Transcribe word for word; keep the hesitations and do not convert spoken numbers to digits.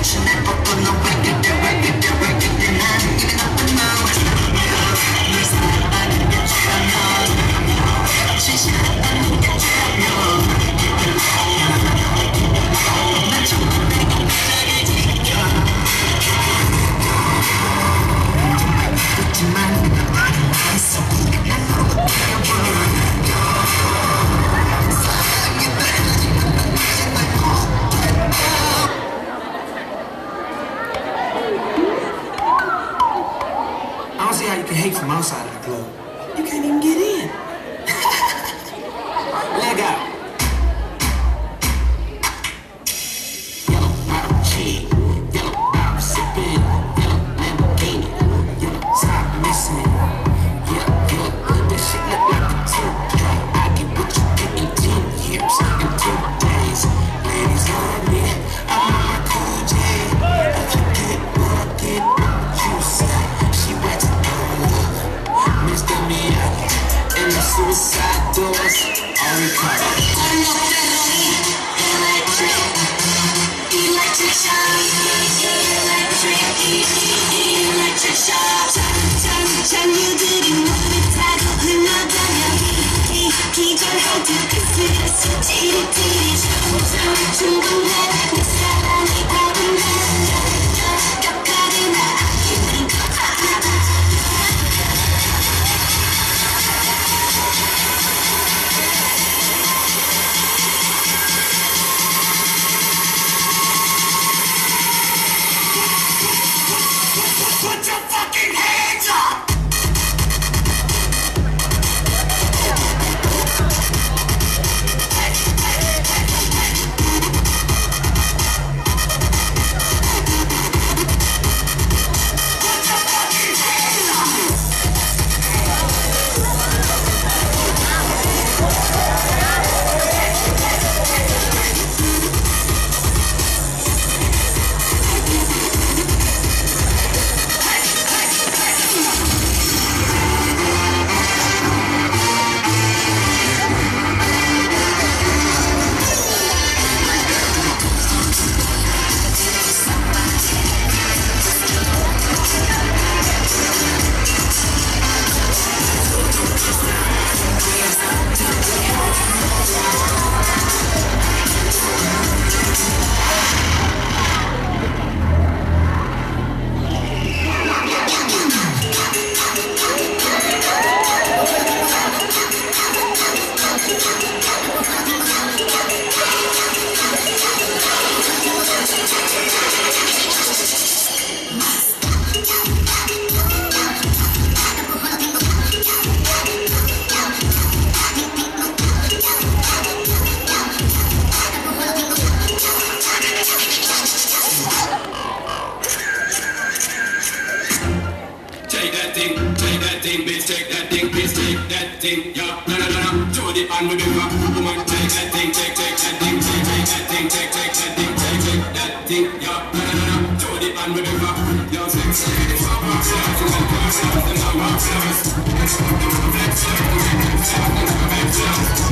I don't see how you can hate from outside of the club. You can't even get in. Leg out. Yellow bottle chain, yellow bottle sipping, yellow Lamborghini, yellow top missing. Yeah, yeah, that shit look like a two-drop. I get what you get in ten years, in two days. Ladies love me, I'm on my cool J. If you get what I get, you say. She wets Mister Miyagi, and the suicide doors are recovered. Electric, electric shock, electric, electric shock. 잔유들이 몸에 타고 흘러다녀 기절할 듯 그 스트레스 찌릿찌릿 중간에 내 사랑이 아름다워 격하게 나 아끼는 것 Put your fucking hands up! Take that thing, please take that thing, yeah, na na na na. Throw it on the river, woman, take that thing, take, take that thing, take, take that thing, take, take that thing, take, take that thing, yeah, na na na na. Throw it on the river, yo, sexy, it's all about sex, it's all about sex, it's all about sex, it's all about sex, it's all about sex.